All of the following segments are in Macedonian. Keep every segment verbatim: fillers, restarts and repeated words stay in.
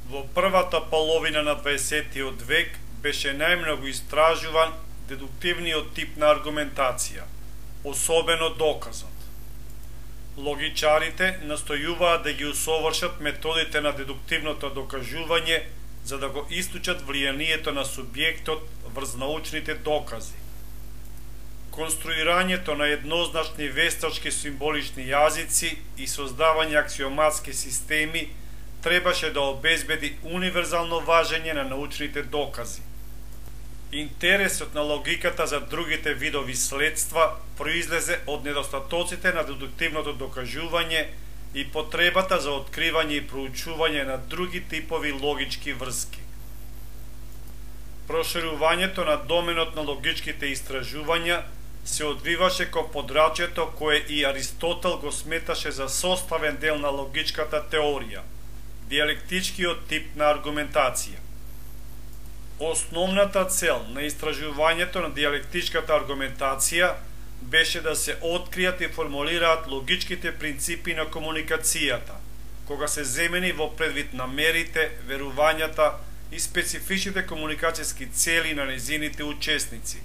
Во првата половина на дваесеттиот век беше најмногу истражуван дедуктивниот тип на аргументација, особено доказот. Логичарите настојуваат да ги усовршат методите на дедуктивното докажување за да го истучат влијанието на субјектот врз научните докази. Конструирањето на еднозначни вестачки символични јазици и создавање аксиоматски системи требаше да обезбеди универзално важење на научните докази. Интересот на логиката за другите видови следства произлезе од недостатоците на дедуктивното докажување и потребата за откривање и проучување на други типови логички врски. Проширувањето на доменот на логичките истражувања се одвиваше кон подрачјето кое и Аристотел го сметаше за составен дел на логичката теорија – диалектичкиот тип на аргументација. Основната цел на истражувањето на диалектичката аргументација беше да се откријат и формулираат логичките принципи на комуникацијата, кога се земени во предвид намерите, верувањата и специфичните комуникацијски цели на незините учесници.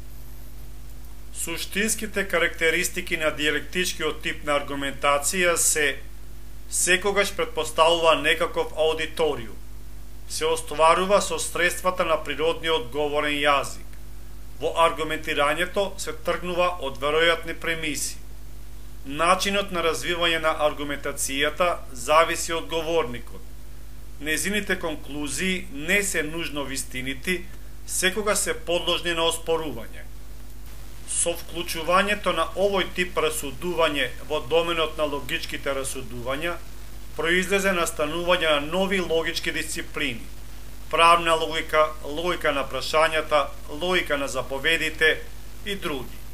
Суштинските карактеристики на диалектичкиот тип на аргументација се: секогаш предпоставува некаков аудиториум, се остварува со средствата на природниот говорен јазик. Во аргументирањето се тргнува од веројатни премиси. Начинот на развивање на аргументацијата зависи од говорникот. Незините конклузии не се нужно вистинити, секогаш се подложни на оспорување. Со вклучувањето на овој тип расудување во доменот на логичките расудувања, произлезе настанување на нови логички дисциплини: правна логика, логика на прашањата, логика на заповедите и други.